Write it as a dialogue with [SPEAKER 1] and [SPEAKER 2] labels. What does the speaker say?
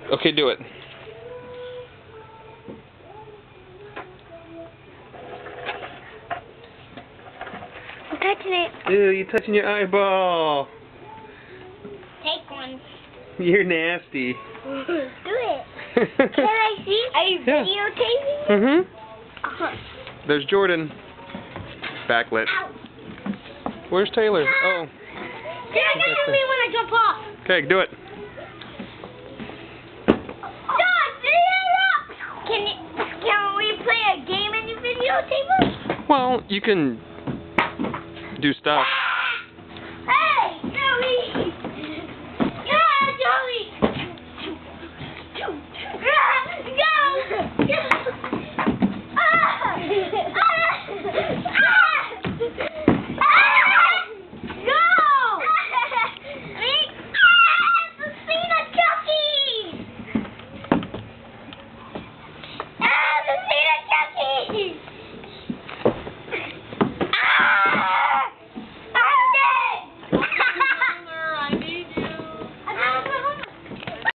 [SPEAKER 1] Okay, do it.
[SPEAKER 2] I'm touching it.
[SPEAKER 1] Ew, you're touching your eyeball.
[SPEAKER 2] Take one.
[SPEAKER 1] You're nasty.
[SPEAKER 2] Do it. Can I see? Are you videotaping?
[SPEAKER 1] Mm-hmm. There's Jordan. Backlit.
[SPEAKER 2] Ow.
[SPEAKER 1] Where's Taylor? Oh.
[SPEAKER 2] Dad, get me when I jump off.
[SPEAKER 1] Okay, do it.
[SPEAKER 2] Dad, can we play a game in the videotape?
[SPEAKER 1] Well, you can do stuff.